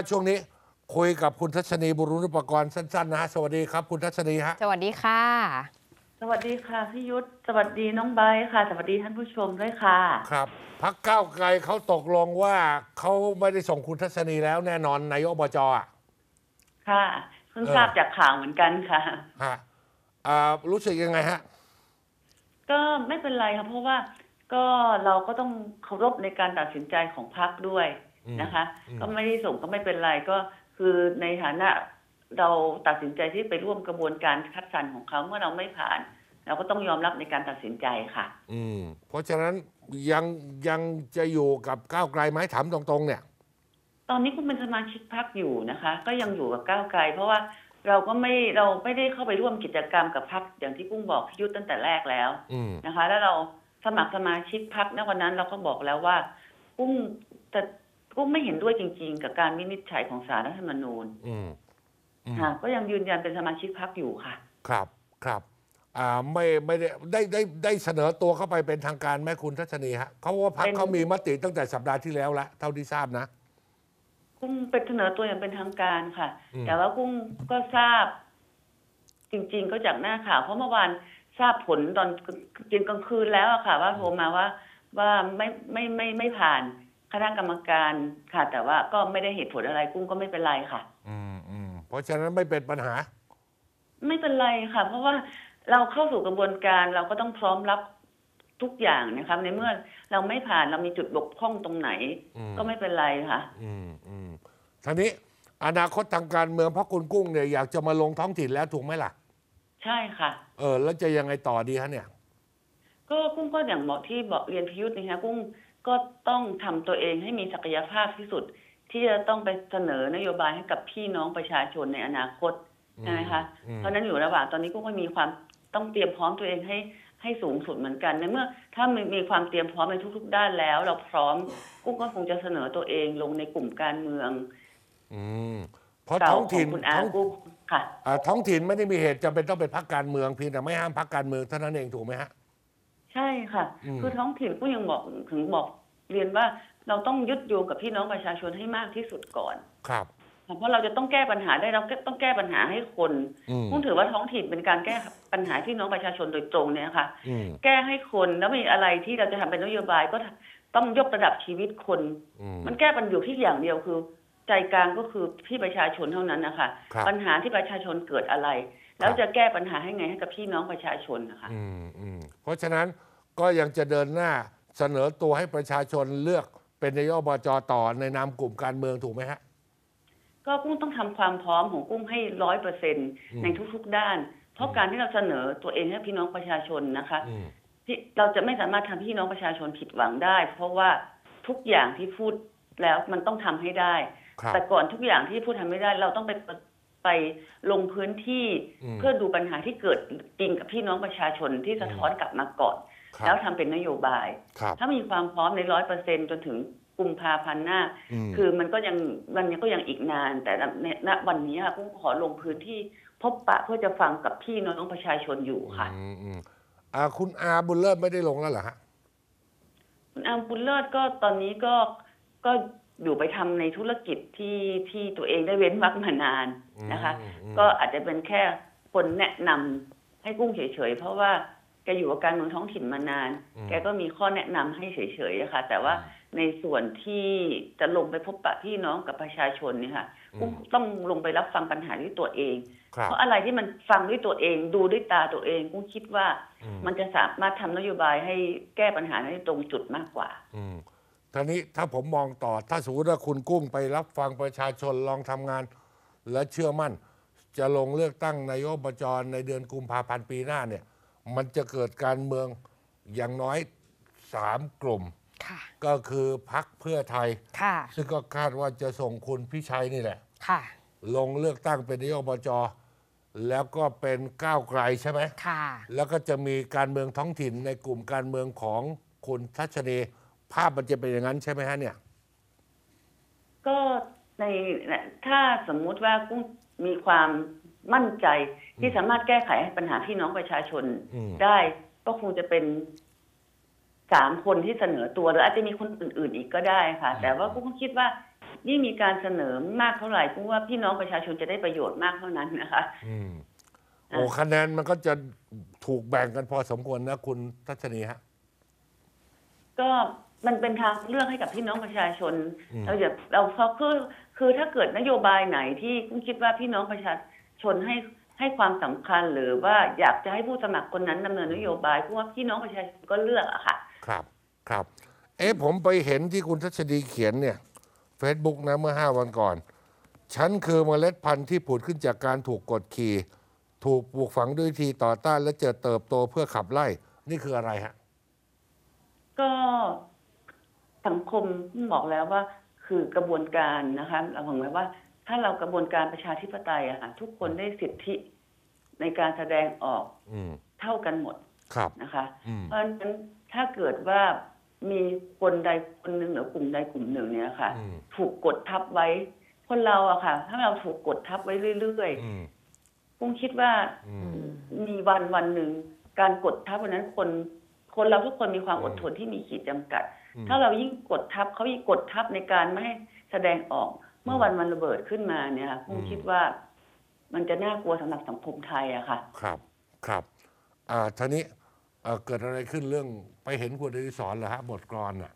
ช่วงนี้คุยกับคุณทัศนีบุรุณุปกรณ์สั้นๆนะฮะสวัสดีครับคุณทัศนีฮะสวัสดีค่ะสวัสดีค่ะพี่ยุทธสวัสดีน้องไบร์ทค่ะสวัสดีท่านผู้ชมด้วยค่ะครับพรรคก้าวไกลเขาตกลงว่าเขาไม่ได้ส่งคุณทัศนีแล้วแน่นอนนายกอบจอ่ะค่ะเพิ่งทราบจากข่าวเหมือนกันค่ะฮะรู้สึกยังไงฮะก็ไม่เป็นไรค่ะเพราะว่าก็เราก็ต้องเคารพในการตัดสินใจของพรรคด้วยนะคะก็ไม่ได้ส่งก็ไม่เป็นไรก็คือในฐานะเราตัดสินใจที่ไปร่วมกระบวนการคัดสรรของเขาเมื่อเราไม่ผ่านเราก็ต้องยอมรับในการตัดสินใจค่ะเพราะฉะนั้นยังยังจะอยู่กับก้าวไกลไหมถามตรงๆเนี่ยตอนนี้คุณเป็นสมาชิกพรรคอยู่นะคะก็ยังอยู่กับก้าวไกลเพราะว่าเราไม่ได้เข้าไปร่วมกิจกรรมกับพรรคอย่างที่กุ้งบอกพี่ยุทธตั้งแต่แรกแล้วนะคะแล้วเราสมัครสมาชิกพรรคณวันนั้นเราก็บอกแล้วว่ากุ้งแต่กุ้งไม่เห็นด้วยจริงๆกับการวินิจฉัยของศาลรัฐธรรมนูญค่ะก็ยังยืนยันเป็นสมาชิกพรรคอยู่ค่ะครับไม่ได้เสนอตัวเข้าไปเป็นทางการแม่คุณทัศนีฮะเขาว่าพรรคเขามีมติตั้งแต่สัปดาห์ที่แล้วละเท่าที่ทราบนะกุ้งเป็นเสนอตัวอย่างเป็นทางการค่ะแต่ว่ากุ้งก็ทราบจริงๆก็จากหน้าข่าวเพราะเมื่อวานทราบผลตอนกินกลางคืนแล้วอะค่ะว่าโทรมาว่าไม่ผ่านคณะกรรมการค่ะแต่ว่าก็ไม่ได้เหตุผลอะไรกุ้งก็ไม่เป็นไรค่ะเพราะฉะนั้นไม่เป็นปัญหาไม่เป็นไรค่ะเพราะว่าเราเข้าสู่กระบวนการเราก็ต้องพร้อมรับทุกอย่างนะครับในเมื่อเราไม่ผ่านเรามีจุดบกพร่องตรงไหนก็ไม่เป็นไรค่ะทีนี้อนาคตทางการเมืองเพราะคุณกุ้งเนี่ยอยากจะมาลงท้องถิ่นแล้วถูกไหมล่ะใช่ค่ะแล้วจะยังไงต่อดีฮะเนี่ยก็กุ้งก็อย่างบอกที่บอกเรียนพิยุทธ์นะคะกุ้งก็ต้องทำตัวเองให้มีศักยภาพที่สุดที่จะต้องไปเสนอนโยบายให้กับพี่น้องประชาชนในอนาคตใช่ไหมคะเพราะนั้นอยู่ระหว่างตอนนี้กุ้งก็มีความต้องเตรียมพร้อมตัวเองให้สูงสุดเหมือนกันในเมื่อถ้ามีความเตรียมพร้อมในทุกๆด้านแล้วเราพร้อมกุ้งก็คงจะเสนอตัวเองลงในกลุ่มการเมืองเพราะท้องถิ่นค่ะท้องถิ่นไม่ได้มีเหตุจำเป็นต้องเป็นพรรคการเมืองเพียงแต่ไม่ห้ามพรรคการเมืองเท่านั้นเองถูกไหมฮะใช่ค่ะคือท้องถิ่นกุ้งยังบอกเรียนว่าเราต้องยึดโยงกับพี่น้องประชาชนให้มากที่สุดก่อนครับเพราะเราจะต้องแก้ปัญหาได้เราต้องแก้ปัญหาให้คนกุ้งถือว่าท้องถิ่นเป็นการแก้ปัญหาพี่น้องประชาชนโดยตรงเนี่ยค่ะแก้ให้คนแล้วมีอะไรที่เราจะทำเป็นนโยบายก็ต้องยกระดับชีวิตคนมันแก้ปัญหาอยู่ที่อย่างเดียวคือใจกลางก็คือพี่ประชาชนเท่านั้นนะคะปัญหาที่ประชาชนเกิดอะไรแล้วจะแก้ปัญหาให้ไงให้กับพี่น้องประชาชนนะคะเพราะฉะนั้นก็ยังจะเดินหน้าเสนอตัวให้ประชาชนเลือกเป็นนายกอบจต่อในนามกลุ่มการเมืองถูกไหมฮะก็กุ้งต้องทำความพร้อมของกุ้งให้100%ในทุกๆด้านเพราะการที่เราเสนอตัวเองให้พี่น้องประชาชนนะคะที่เราจะไม่สามารถทำให้พี่น้องประชาชนผิดหวังได้เพราะว่าทุกอย่างที่พูดแล้วมันต้องทำให้ได้แต่ก่อนทุกอย่างที่พูดทำไม่ได้เราต้องไปลงพื้นที่เพื่อดูปัญหาที่เกิดจริงกับพี่น้องประชาชนที่สะท้อนกลับมาก่อนแล้วทำเป็นนโยบายถ้ามีความพร้อมใน100%จนถึงกุมภาพันธ์หน้าคือมันก็ยังอีกนานแต่ณวันนี้ค่ะกุ้งขอลงพื้นที่พบปะเพื่อจะฟังกับพี่น้องประชาชนอยู่ค่ะคุณอาบุญเลิศไม่ได้ลงแล้วเหรอฮะคุณอาบุญเลิศก็ตอนนี้ก็อยู่ไปทำในธุรกิจที่ตัวเองได้เว้นวรรคมานานนะคะก็อาจจะเป็นแค่คนแนะนำให้กุ้งเฉยๆเพราะว่าแกอยู่กับการเมืองท้องถิ่นมานานแกก็มีข้อแนะนำให้เฉยๆนะคะแต่ว่าในส่วนที่จะลงไปพบปะพี่น้องกับประชาชนเนี่ยค่ะกุ้งต้องลงไปรับฟังปัญหาด้วยตัวเองเพราะอะไรที่มันฟังด้วยตัวเองดูด้วยตาตัวเองกุ้งคิดว่ามันจะสามารถทำนโยบายให้แก้ปัญหาได้ตรงจุดมากกว่าทีนี้ถ้าผมมองต่อถ้าสมมติว่าคุณกุ้งไปรับฟังประชาชนลองทำงานและเชื่อมั่นจะลงเลือกตั้งนายกอบจในเดือนกุมภาพันธ์ปีหน้าเนี่ยมันจะเกิดการเมืองอย่างน้อย3 กลุ่มก็คือพรรคเพื่อไทยซึ่งก็คาดว่าจะส่งคุณพิชัยนี่แหละลงเลือกตั้งเป็นนายกอบจแล้วก็เป็นก้าวไกลใช่ไหมแล้วก็จะมีการเมืองท้องถิ่นในกลุ่มการเมืองของคุณทัศนีภาพมันจะเป็นอย่างนั้นใช่ไหมฮะเนี่ยก็ถ้าสมมุติว่ากุ้งมีความมั่นใจที่สามารถแก้ไขปัญหาพี่น้องประชาชนได้ก็คงจะเป็น3 คนที่เสนอตัวหรืออาจจะมีคนอื่นๆอีกก็ได้ค่ะแต่ว่ากุ้งคิดว่ายิ่งมีการเสนอมากเท่าไหร่กุ้งว่าพี่น้องประชาชนจะได้ประโยชน์มากเท่านั้นนะคะโอ้คะแนนมันก็จะถูกแบ่งกันพอสมควรนะคุณทัศนีฮะก็มันเป็นทางเลือกให้กับพี่น้องประชาชนเราพอคือถ้าเกิดนโยบายไหนที่กุ้งคิดว่าพี่น้องประชาชนให้ความสำคัญหรือว่าอยากจะให้ผู้สมัครคนนั้นดำเนินนโยบายเพราะว่าพี่น้องประชาชนก็เลือกอะค่ะครับผมไปเห็นที่คุณทัศนีเขียนเนี่ย Facebook นะเมื่อ5 วันก่อน ฉันคือเมล็ดพันธุ์ที่ผุดขึ้นจากการถูกกดขี่ถูกปลูกฝังด้วยวิธีต่อต้านและเจริญเติบโตเพื่อขับไล่นี่คืออะไรฮะก็สังคมบอกแล้วว่าคือกระบวนการนะคะเราหมายว่าถ้าเรากระบวนการประชาธิปไตยอะค่ะทุกคนได้สิทธิในการแสดงออกเท่ากันหมดนะคะเพราะฉะนั้นถ้าเกิดว่ามีคนใดคนหนึ่งหรือกลุ่มใดกลุ่มหนึ่งเนี่ยค่ะถูกกดทับไว้คนเราอะค่ะถ้าเราถูกกดทับไว้เรื่อยๆผมคิดว่ามีวันหนึ่งการกดทับวันนั้นคนเราทุกคนมีความอดทนที่มีขีดจำกัดถ้าเรายิ่งกดทับเขายิ่งกดทับในการไม่ให้แสดงออกเมื่อวันมันระเบิดขึ้นมาเนี่ยค่ะผมคิดว่ามันจะน่ากลัวสำหรับสังคมไทยอะค่ะครับทีนี้เกิดอะไรขึ้นเรื่องไปเห็นคุณอดิศรเหรอฮะบทกลอนอ่ะ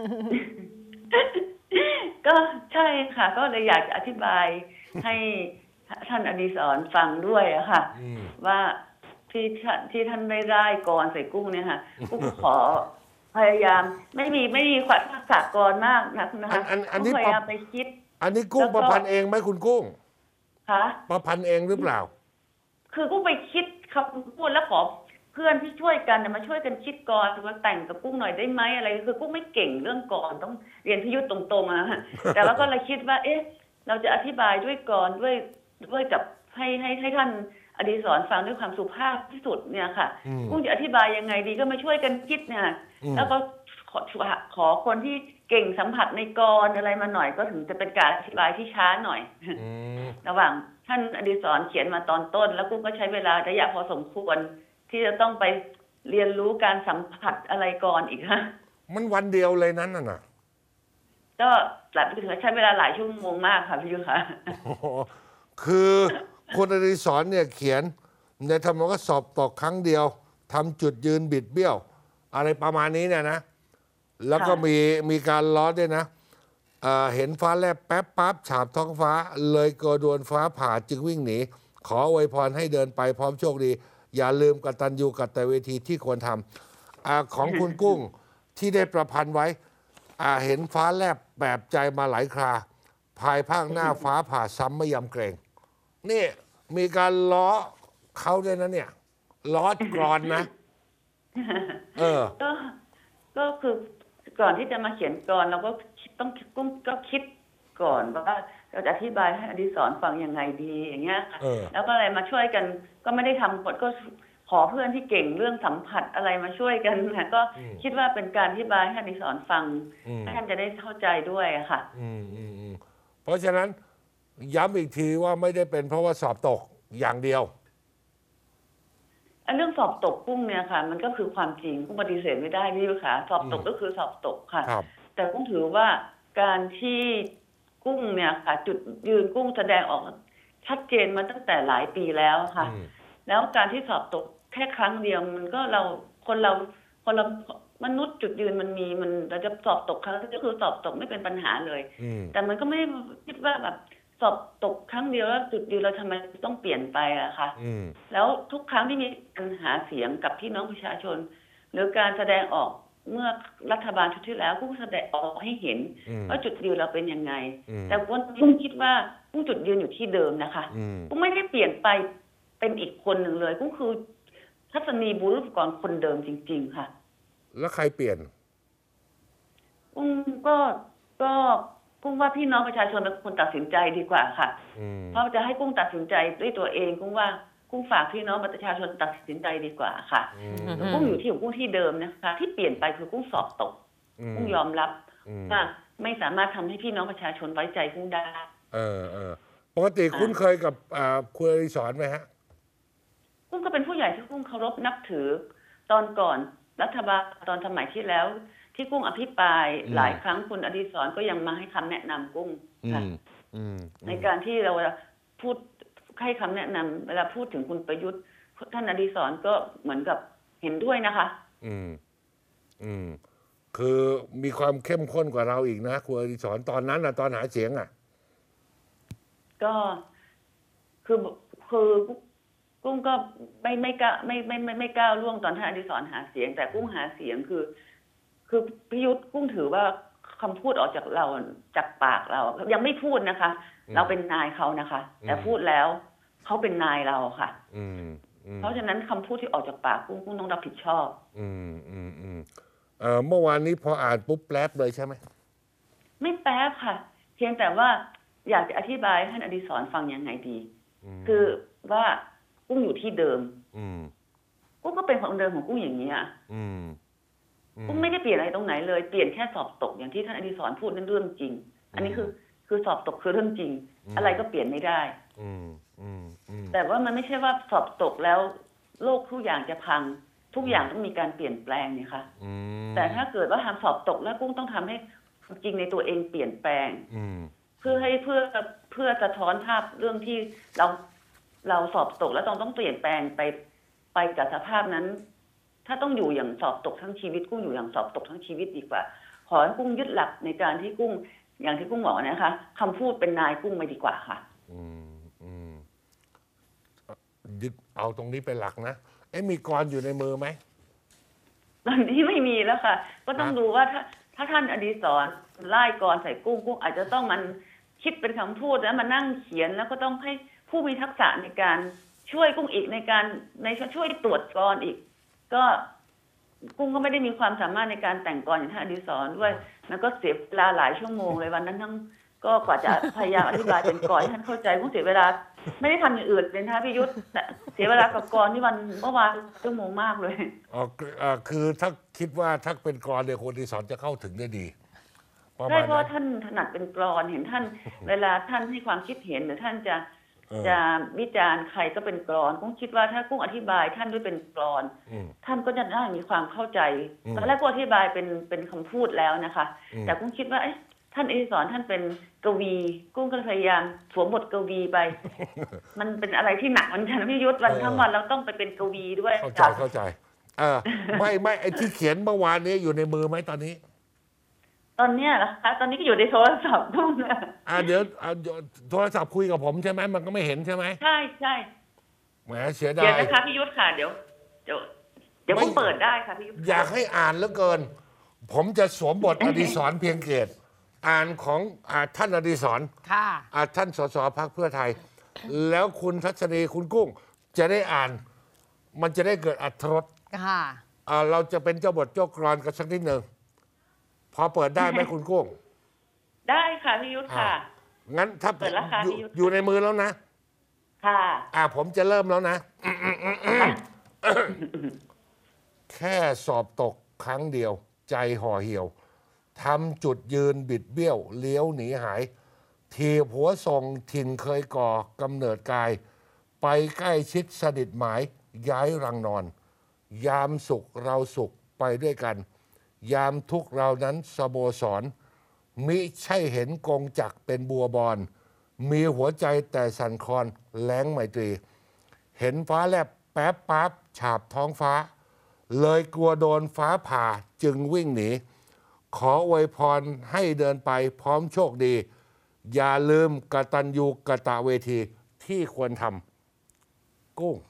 ก็ใช่ค่ะก็เลยอยากจะอธิบายให้ท่านอดิศรฟังด้วยอะค่ะว่าที่ท่านไม่ได้กรใส่กุ้งเนี่ยค่ะกุ้งขอพยายามไม่มีความทักษะกรมากนะคะกุ้งพยายามไปคิดอันนี้กุ้งประพันธ์เองไหมคุณกุ้งคะประพันธ์เองหรือเปล่าคือกุ้งไปคิดคำพูดแล้วขอเพื่อนที่ช่วยกันมาช่วยกันคิดกรว่าแต่งกับกุ้งหน่อยได้ไหมอะไรคือกุ้งไม่เก่งเรื่องกรต้องเรียนพิยุทธ์ตรงๆอะแต่ว่าก็เลยคิดว่าเราจะอธิบายด้วยกรด้วยกับให้ท่านอดิศรฟังด้วยความสุภาพที่สุดเนี่ยค่ะกุ้งจะอธิบายยังไงดีก็มาช่วยกันคิดเนี่ยแล้วก็ขอคนที่เก่งสัมผัสในกรอะไรมาหน่อยก็ถึงจะเป็นการอธิบายที่ช้าหน่อยระหว่างท่านอดิศรเขียนมาตอนต้นแล้วกุ้งก็ใช้เวลาระยะพอสมควรที่จะต้องไปเรียนรู้การสัมผัสอะไรก่อนอีกฮะมันวันเดียวเลยนั้นน่ะก็หลับถึงใช้เวลาหลายชั่วโมงมากค่ะพี่ยุค่ะคือคุณอดิศรเนี่ยเขียนในธรรมว่าสอบตกครั้งเดียวทำจุดยืนบิดเบี้ยวอะไรประมาณนี้เนี่ยนะแล้วก็มีการล้อด้วยนะเห็นฟ้าแลบแป๊บปั๊บฉาบท้องฟ้าเลยกลัวโดนฟ้าผ่าจึงวิ่งหนีขออวยพรให้เดินไปพร้อมโชคดีอย่าลืมกตัญญูกตเวทีที่ควรทำของคุณกุ้งที่ได้ประพันธ์ไว้เห็นฟ้าแลบแบบใจมาหลายคราภายภาคหน้าฟ้าผ่าซ้ำไม่ยำเกรงนี่มีการล้อเขาด้วยนะเนี่ยล้อกรอนนะก็คือก่อนที่จะมาเขียนกรเราก็ต้องกุ้งก็คิดก่อนว่าเราจะอธิบายให้อดิศรฟังยังไงดีอย่างเงี้ยแล้วก็อะไรมาช่วยกันก็ไม่ได้ทำบทก็ขอเพื่อนที่เก่งเรื่องสัมผัสอะไรมาช่วยกันนะก็คิดว่าเป็นการอธิบายให้อดิศรฟังให้ท่านจะได้เข้าใจด้วยอะค่ะเพราะฉะนั้นย้ำอีกทีว่าไม่ได้เป็นเพราะว่าสอบตกอย่างเดียวเรื่องสอบตกกุ้งเนี่ยค่ะมันก็คือความจริงกุ้งปฏิเสธไม่ได้พี่ยุค่ะสอบตกก็คือสอบตกค่ะแต่กุ้งถือว่าการที่กุ้งเนี่ยค่ะจุดยืนกุ้งแสดงออกชัดเจนมาตั้งแต่หลายปีแล้วค่ะแล้วการที่สอบตกแค่ครั้งเดียวมันก็คนเรามนุษย์จุดยืนมันเราจะสอบตกครั้งก็คือสอบตกไม่เป็นปัญหาเลยแต่มันก็ไม่ได้คิดว่าแบบสอบตกครั้งเดียวแล้วจุดยืนเราทำไมต้องเปลี่ยนไปอะคะแล้วทุกครั้งที่มีปัญหาเสียงกับพี่น้องประชาชนหรือการแสดงออกเมื่อรัฐบาลชุดที่แล้วผู้แสดงออกให้เห็นว่าจุดยืนเราเป็นยังไงแต่กุ้งคิดว่ากุ้งจุดยืนอยู่ที่เดิมนะคะกุ้งไม่ได้เปลี่ยนไปเป็นอีกคนหนึ่งเลยกุ้งคือทัศนีบุรุษกรคนเดิมจริงๆค่ะแล้วใครเปลี่ยนกุ้งกุ้งว่าพี่น้องประชาชนเป็นคนตัดสินใจดีกว่าค่ะเพราะจะให้กุ้งตัดสินใจด้วยตัวเองกุ้งว่ากุ้งฝากพี่น้องประชาชนตัดสินใจดีกว่าค่ะกุ้งอยู่ที่ของกุ้งที่เดิมนะคะที่เปลี่ยนไปคือกุ้งสอบตกกุ้งยอมรับว่าไม่สามารถทำให้พี่น้องประชาชนไว้ใจกุ้งได้ปกติคุ้นเคยกับคุณอดิศรไหมฮะกุ้งก็เป็นผู้ใหญ่ที่กุ้งเคารพนับถือตอนก่อนรัฐบาลตอนสมัยที่แล้วที่กุ้งอภิปรายหลายครั้งคุณอดิศรก็ยังมาให้คำแนะนำกุ้งค่ะในการที่เราพูดให้คำแนะนำเวลาพูดถึงคุณประยุทธ์ท่านอดิศรก็เหมือนกับเห็นด้วยนะคะคือมีความเข้มข้นกว่าเราอีกนะคุณอดิศรตอนนั้นนะตอนหาเสียงก็คือกุ้งก็ไม่กล้าไม่ก้าวล่วงตอนท่านอดิศรหาเสียงแต่กุ้งหาเสียงคือพิยุทธ์กุ้งถือว่าคำพูดออกจากเราจากปากเรายังไม่พูดนะคะ เราเป็นนายเขานะคะ แต่พูดแล้วเขาเป็นนายเราค่ะเพราะฉะนั้นคำพูดที่ออกจากปากกุ้งต้องรับผิดชอบเมื่อวานนี้พออ่านปุ๊บแป๊บเลยใช่ไหมไม่แป๊บค่ะเพียงแต่ว่าอยากจะอธิบายให้อดิศรฟังยังไงดีคือว่ากุ้งอยู่ที่เดิมกุ้งก็เป็นของเดิมของกุ้งอย่างนี้กุ้งไม่ได้เปลี่ยนอะไรตรงไหนเลยเปลี่ยนแค่สอบตกอย่างที่ท่านอดิศรพูดนั่นเรื่องจริงอันนี้คือสอบตกคือเรื่องจริงอะไรก็เปลี่ยนไม่ได้แต่ว่ามันไม่ใช่ว่าสอบตกแล้วโลกทุกอย่างจะพังทุกอย่างต้องมีการเปลี่ยนแปลงนี่ค่ะแต่ถ้าเกิดว่าทำสอบตกแล้วกุ้งต้องทำให้จริงในตัวเองเปลี่ยนแปลงเพื่อสะท้อนภาพเรื่องที่เราสอบตกแล้วต้องเปลี่ยนแปลงไปกับสภาพนั้นถ้าต้องอยู่อย่างสอบตกทั้งชีวิตกุ้งอยู่อย่างสอบตกทั้งชีวิตดีกว่าขอให้กุ้งยึดหลักในการที่กุ้งอย่างที่กุ้งบอกนะคะคำพูดเป็นนายกุ้งไปดีกว่าค่ะยึดเอาตรงนี้เป็นหลักนะมีกรอยู่ในมือไหมตอนนี้ไม่มีแล้วค่ะก็ต้องดูว่าถ้าท่านอดิศรไล่กรใส่กุ้งอาจจะต้องมันคิดเป็นคำพูดแล้วมานั่งเขียนแล้วก็ต้องให้ผู้มีทักษะในการช่วยกุ้งอีกในช่วยตรวจกรอีกก็กุ้งก็ไม่ได้มีความสามารถในการแต่งกรอย่างท่านอดิศรด้วยแล้วก็เสียเวลาหลายชั่วโมงเลยวันนั้นทั้งก็กว่าจะพยายามอธิบายเป็นกรให้ท่านเข้าใจกุ้งเสียเวลาไม่ได้ทำอย่างอื่นเป็นท่านพิยุทธ์เสียเวลากับกรที่วันเมื่อวานชั่วโมงมากเลยคือถ้าคิดว่าถ้าเป็นกรเนี่ยคนอดิศรจะเข้าถึงได้ดีใช่เพราะท่านถนัดเป็นกรเห็นท่านเวลาท่านให้ความคิดเห็นหรือท่านจะวิจารณ์ใครก็เป็นกรอนกุ้งคิดว่าถ้ากุ้งอธิบายท่านด้วยเป็นกรอนท่านก็จะได้มีความเข้าใจตอนแรกกุ้งอธิบายเป็นคำพูดแล้วนะคะแต่กุ้งคิดว่าท่านอดิศรท่านเป็นกวีกุ้งก็พยายามสวมบทกวีไปมันเป็นอะไรที่หนักเหมือนกันพี่ยุทธวันทั้งวันเราต้องไปเป็นกวีด้วยเข้าใจไม่ไอ้ที่เขียนเมื่อวานนี้อยู่ในมือไหมตอนนี้ตอนนี้นะคะตอนนี้ก็อยู่ในโทรศัพท์กุ้งเดี๋ยวโทรศัพท์คุยกับผมใช่ไหมมันก็ไม่เห็นใช่ไหมใช่แหมเสียดายเดี๋ยวนะคะพี่ยุทธค่ะเดี๋ยวผมเปิดได้ค่ะพี่ยุทธอยากให้อ่านเหลือเกินผมจะสวมบทอดิศรเพียงเกตอ่านของท่านอดิศรท่านสสพรรคเพื่อไทยแล้วคุณทัศนีคุณกุ้งจะได้อ่านมันจะได้เกิดอรรถรสเราจะเป็นเจ้าบทเจ้ากรอนกันสักนิดหนึ่งพอเปิดได้ไหมคุณกุ้งได้ค่ะพี่ยุทธค่ะงั้นถ้าอยู่ในมือแล้วนะค่ะผมจะเริ่มแล้วนะแค่สอบตกครั้งเดียวใจห่อเหี่ยวทำจุดยืนบิดเบี้ยวเลี้ยวหนีหายทีหัวส่งถิ่นเคยก่อกำเนิดกายไปใกล้ชิดสนิทหมายย้ายรังนอนยามสุขเราสุขไปด้วยกันยามทุกเรานั้นสโมสรมิใช่เห็นกงจักเป็นบัวบอนมีหัวใจแต่สั่นคลอนแล้งไมตรีเห็นฟ้าแลบแป๊บปั๊บฉาบท้องฟ้าเลยกลัวโดนฟ้าผ่าจึงวิ่งหนีขออวยพรให้เดินไปพร้อมโชคดีอย่าลืมกตัญญูกตเวทีที่ควรทำกุ้ง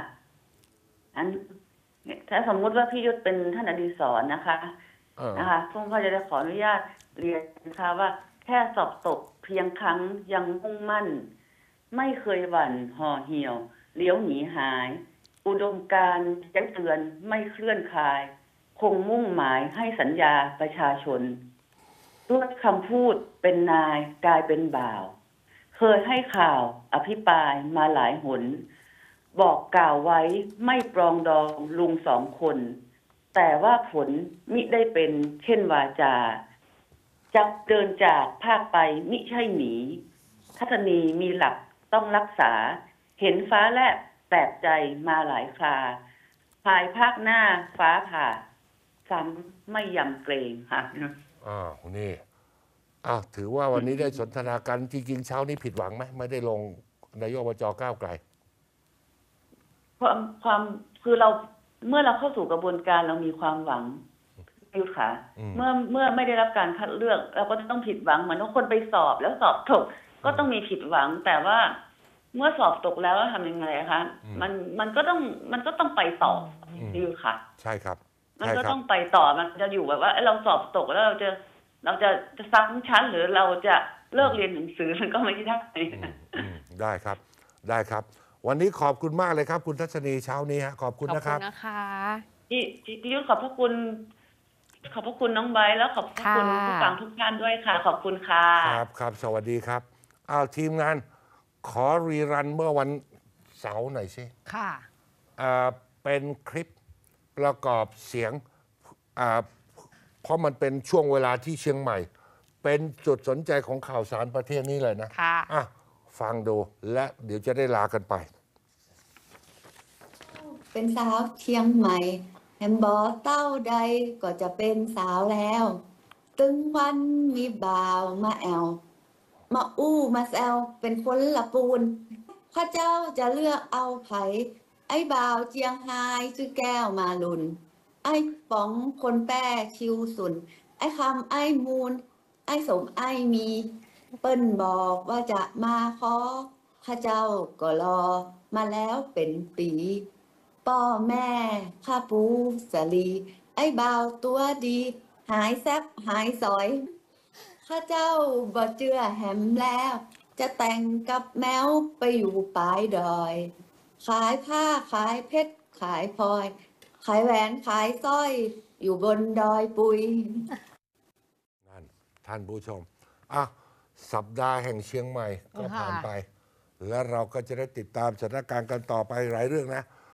ถ้าสมมุติว่าพี่ยุทธเป็นท่านอดิศรนะคะพุ่งก็จะได้ขออนุญาตเรียนนะคะว่าแค่สอบตกเพียงครั้งยังมุ่งมั่นไม่เคยหวั่นห่อเหี่ยวเลี้ยวหนีหายอุดมการณ์แจ้งเตือนไม่เคลื่อนคลายคงมุ่งหมายให้สัญญาประชาชนด้วยคำพูดเป็นนายกลายเป็นบ่าวเคยให้ข่าวอภิปรายมาหลายหนบอกกล่าวไว้ไม่ปรองดองลุง2 คนแต่ว่าผลมิได้เป็นเช่นวาจาจักเดินจากภาคไปมิใช่หนีทัศนีมีหลักต้องรักษาเห็นฟ้าแลบแปลกใจมาหลายคราภายภาคหน้าฟ้าผ่าการไม่ยำเกรงค่ะนี่ถือว่าวันนี้ได้สนทนากันจริงๆเช้านี้ผิดหวังไหมไม่ได้ลงนายกอบจก้าวไกลความคือเราเมื่อเราเข้าสู่กระบวนการเรามีความหวังยุทธค่ะเมื่อไม่ได้รับการคัดเลือกเราก็จะต้องผิดหวังเหมือนทุกคนไปสอบแล้วสอบตกก็ต้องมีผิดหวังแต่ว่าเมื่อสอบตกแล้วทำยังไงคะมันก็ต้องไปต่อยุทธค่ะใช่ครับมันก็ต้องไปต่อมันจะอยู่แบบว่าเราสอบตกแล้วเราจะซ้ำชั้นหรือเราจะเลิกเรียนหนังสือมันก็ไม่ได้ได้ครับได้ครับ วันนี้ขอบคุณมากเลยครับคุณทัศนีเช้านี้ฮะขอบคุณนะครับขอบคุณนะคะพี่ยุทธขอบพระคุณน้องไบร์ทแล้วขอบพระคุณผู้ฟังทุกท่านด้วยค่ะขอบคุณค่ะครับสวัสดีครับทีมงานขอรีรันเมื่อวันเสาร์หน่อยสิค่ะเป็นคลิปประกอบเสียงเพราะมันเป็นช่วงเวลาที่เชียงใหม่ เป็นจุดสนใจของข่าวสารประเทศนี้เลยนะค่ะฟังดูและเดี๋ยวจะได้ลากันไปเป็นสาวเชียงใหม่แฮมบอเต้าใดก็จะเป็นสาวแล้ว ตึงวันมีบ่าวมาแอวมาอู้มาแซวเป็นคนละปูนข้าเจ้าจะเลือกเอาไผไอ้บ่าวเจียงไฮ้ชื่อแก้วมาลุนไอ้ป๋องคนแป้คิวสุนไอ้คำไอ้มูลไอ้สมไอ้มีเปิ้นบอกว่าจะมาขอข้าเจ้าก็รอมาแล้วเป็นปีพ่อแม่ข้าปูสลีไอ้บ่าวตัวดีหายแซบหายสอยข้าเจ้าบ่เจือแหมแล้วจะแต่งกับแมวไปอยู่ปลายดอยขายผ้าขายเพชรขายพลอยขายแหวนขายสร้อยอยู่บนดอยปุยนั่นท่านผู้ชมสัปดาห์แห่งเชียงใหม่ก็ผ่านไป และเราก็จะได้ติดตามสถานการณ์กันต่อไปหลายเรื่องนะ